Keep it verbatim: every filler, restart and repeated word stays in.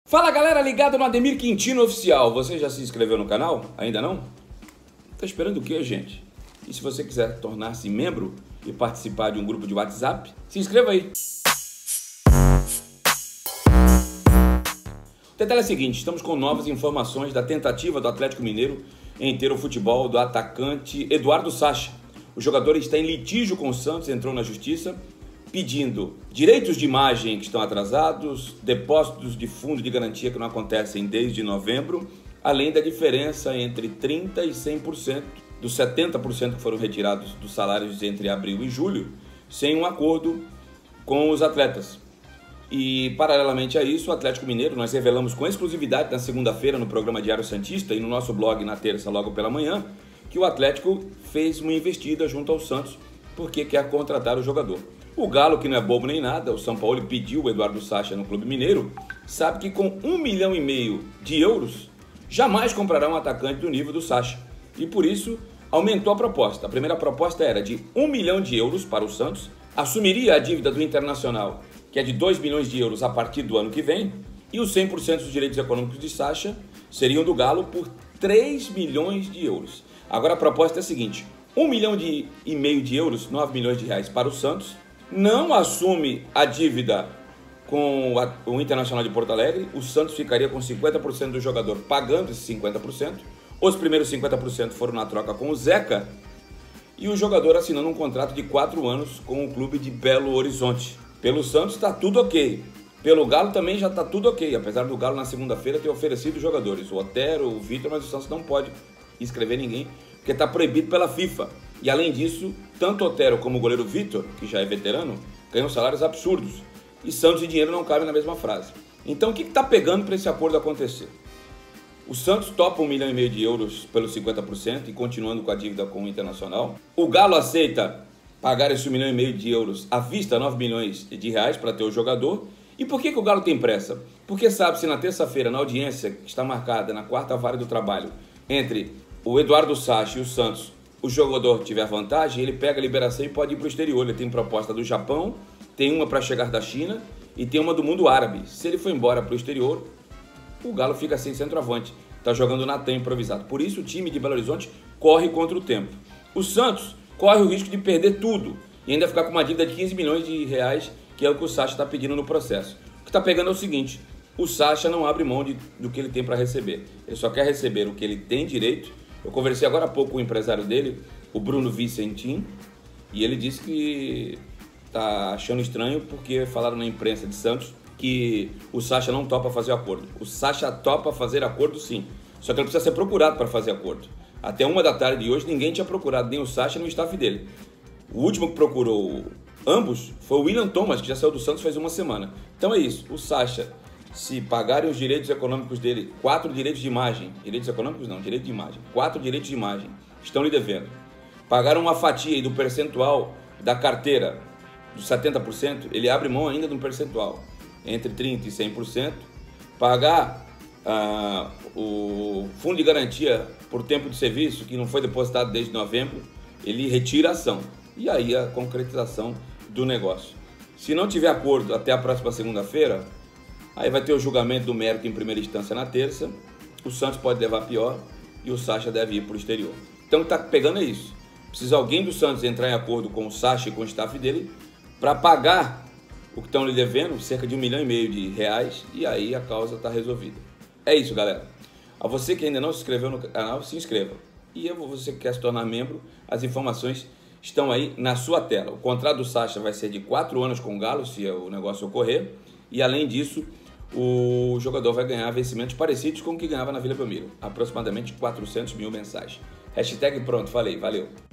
Fala galera, ligado no Ademir Quintino Oficial. Você já se inscreveu no canal? Ainda não? Tá esperando o que, gente? E se você quiser tornar-se membro e participar de um grupo de WhatsApp, se inscreva aí. O detalhe é o seguinte, estamos com novas informações da tentativa do Atlético Mineiro em ter o futebol do atacante Eduardo Sacha. O jogador está em litígio com o Santos, entrou na justiça pedindo direitos de imagem que estão atrasados, depósitos de fundo de garantia que não acontecem desde novembro, além da diferença entre trinta por cento e cem por cento dos setenta por cento que foram retirados dos salários entre abril e julho, sem um acordo com os atletas. E, paralelamente a isso, o Atlético Mineiro, nós revelamos com exclusividade na segunda-feira no programa Diário Santista e no nosso blog na terça, logo pela manhã, que o Atlético fez uma investida junto ao Santos porque quer contratar o jogador. O Galo, que não é bobo nem nada, o São Paulo pediu o Eduardo Sacha no Clube Mineiro, sabe que com um milhão e meio de euros, jamais comprará um atacante do nível do Sacha. E por isso, aumentou a proposta. A primeira proposta era de um milhão de euros para o Santos, assumiria a dívida do Internacional, que é de dois milhões de euros a partir do ano que vem, e os cem por cento dos direitos econômicos de Sacha seriam do Galo por três milhões de euros. Agora a proposta é a seguinte, um milhão e meio de euros, nove milhões de reais para o Santos, não assume a dívida com o Internacional de Porto Alegre, o Santos ficaria com cinquenta por cento do jogador pagando esses cinquenta por cento, os primeiros cinquenta por cento foram na troca com o Zeca, e o jogador assinando um contrato de quatro anos com o clube de Belo Horizonte. Pelo Santos está tudo ok, pelo Galo também já está tudo ok, apesar do Galo na segunda-feira ter oferecido jogadores, o Otero, o Vitor, mas o Santos não pode inscrever ninguém, porque está proibido pela FIFA. E além disso, tanto Otero como o goleiro Vitor, que já é veterano, ganham salários absurdos. E Santos e dinheiro não cabem na mesma frase. Então o que está pegando para esse acordo acontecer? O Santos topa um milhão e meio de euros pelos cinquenta por cento e continuando com a dívida com o Internacional. O Galo aceita pagar esse um milhão e meio de euros à vista, nove milhões de reais para ter o jogador. E por que, que o Galo tem pressa? Porque sabe se na terça-feira, na audiência que está marcada na quarta vara do trabalho, entre o Eduardo Sacha e o Santos, o jogador tiver vantagem, ele pega a liberação e pode ir para o exterior. Ele tem proposta do Japão, tem uma para chegar da China e tem uma do mundo árabe. Se ele for embora para o exterior, o Galo fica sem centroavante. Está jogando Natan improvisado. Por isso o time de Belo Horizonte corre contra o tempo. O Santos corre o risco de perder tudo e ainda ficar com uma dívida de quinze milhões de reais, que é o que o Sacha está pedindo no processo. O que está pegando é o seguinte, o Sacha não abre mão de, do que ele tem para receber. Ele só quer receber o que ele tem direito. Eu conversei agora há pouco com o empresário dele, o Bruno Vicentim, e ele disse que está achando estranho porque falaram na imprensa de Santos que o Sacha não topa fazer acordo. O Sacha topa fazer acordo sim, só que ele precisa ser procurado para fazer acordo. Até uma da tarde de hoje ninguém tinha procurado, nem o Sacha nem o staff dele. O último que procurou ambos foi o William Thomas, que já saiu do Santos faz uma semana. Então é isso, o Sacha, se pagarem os direitos econômicos dele, quatro direitos de imagem, direitos econômicos não, direito de imagem, quatro direitos de imagem, estão lhe devendo. Pagaram uma fatia aí do percentual da carteira dos setenta por cento, ele abre mão ainda de um percentual, entre trinta por cento e cem por cento. Pagar ah, o fundo de garantia por tempo de serviço, que não foi depositado desde novembro, ele retira a ação. E aí a concretização do negócio. Se não tiver acordo até a próxima segunda-feira, aí vai ter o julgamento do mérito em primeira instância na terça, o Santos pode levar pior e o Sacha deve ir para o exterior. Então o que está pegando é isso. Precisa alguém do Santos entrar em acordo com o Sacha e com o staff dele para pagar o que estão lhe devendo, cerca de um milhão e meio de reais, e aí a causa está resolvida. É isso, galera. A você que ainda não se inscreveu no canal, se inscreva. E a você que quer se tornar membro, as informações estão aí na sua tela. O contrato do Sacha vai ser de quatro anos com o Galo, se o negócio ocorrer, e além disso, o jogador vai ganhar vencimentos parecidos com o que ganhava na Vila Belmiro, aproximadamente quatrocentos mil mensais. Hashtag pronto, falei, valeu.